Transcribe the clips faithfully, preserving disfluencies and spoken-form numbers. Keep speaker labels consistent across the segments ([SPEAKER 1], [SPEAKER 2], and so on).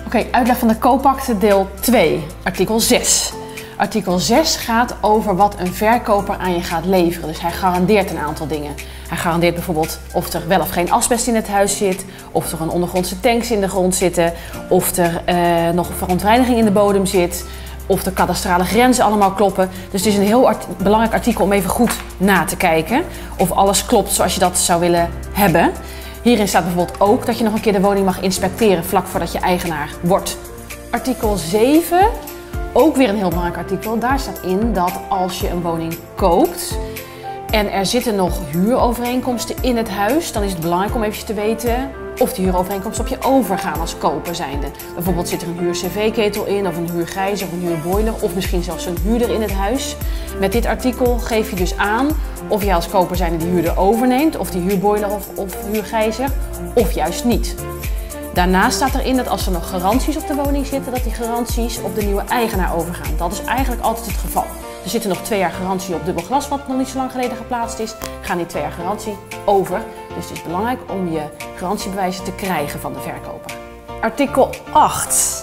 [SPEAKER 1] Oké, okay, uitleg van de koopakte deel twee, artikel zes. Artikel zes gaat over wat een verkoper aan je gaat leveren. Dus hij garandeert een aantal dingen. Hij garandeert bijvoorbeeld of er wel of geen asbest in het huis zit, of er een ondergrondse tanks in de grond zitten, of er uh, nog verontreiniging in de bodem zit, of de kadastrale grenzen allemaal kloppen. Dus het is een heel art belangrijk artikel om even goed na te kijken of alles klopt zoals je dat zou willen hebben. Hierin staat bijvoorbeeld ook dat je nog een keer de woning mag inspecteren vlak voordat je eigenaar wordt. Artikel zeven, ook weer een heel belangrijk artikel. Daar staat in dat als je een woning koopt en er zitten nog huurovereenkomsten in het huis, dan is het belangrijk om even te weten of die huurovereenkomsten op je overgaan als koper zijnde. Bijvoorbeeld zit er een huur-C V-ketel in, of een huurgijzer, of een huurboiler, of misschien zelfs een huurder in het huis. Met dit artikel geef je dus aan of jij als koper zijnde die huurder overneemt, of die huurboiler of, of huurgijzer, of juist niet. Daarnaast staat erin dat als er nog garanties op de woning zitten, dat die garanties op de nieuwe eigenaar overgaan. Dat is eigenlijk altijd het geval. Er zitten nog twee jaar garantie op dubbel glas, wat nog niet zo lang geleden geplaatst is. Gaan die twee jaar garantie over. Dus het is belangrijk om je garantiebewijzen te krijgen van de verkoper. Artikel acht.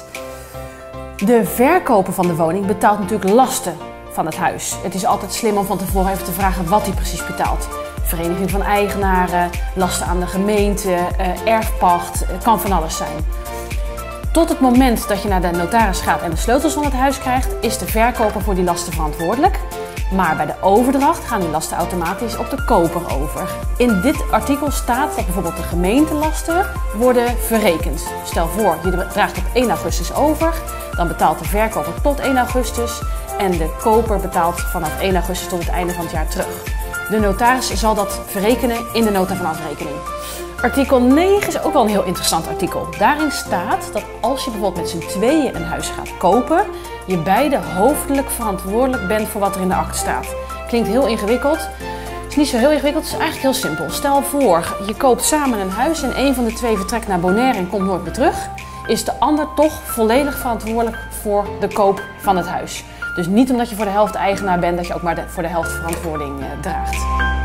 [SPEAKER 1] De verkoper van de woning betaalt natuurlijk lasten van het huis. Het is altijd slim om van tevoren even te vragen wat hij precies betaalt. Vereniging van eigenaren, lasten aan de gemeente, erfpacht, het kan van alles zijn. Tot het moment dat je naar de notaris gaat en de sleutels van het huis krijgt, is de verkoper voor die lasten verantwoordelijk. Maar bij de overdracht gaan die lasten automatisch op de koper over. In dit artikel staat dat bijvoorbeeld de gemeentelasten worden verrekend. Stel voor, je draagt op één augustus over, dan betaalt de verkoper tot één augustus en de koper betaalt vanaf één augustus tot het einde van het jaar terug. De notaris zal dat verrekenen in de nota van afrekening. Artikel negen is ook wel een heel interessant artikel. Daarin staat dat als je bijvoorbeeld met z'n tweeën een huis gaat kopen, je beide hoofdelijk verantwoordelijk bent voor wat er in de akte staat. Klinkt heel ingewikkeld. Het is niet zo heel ingewikkeld, het is eigenlijk heel simpel. Stel voor, je koopt samen een huis en een van de twee vertrekt naar Bonaire en komt nooit meer terug. Is de ander toch volledig verantwoordelijk voor de koop van het huis. Dus niet omdat je voor de helft eigenaar bent, dat je ook maar de, voor de helft verantwoording uh, draagt.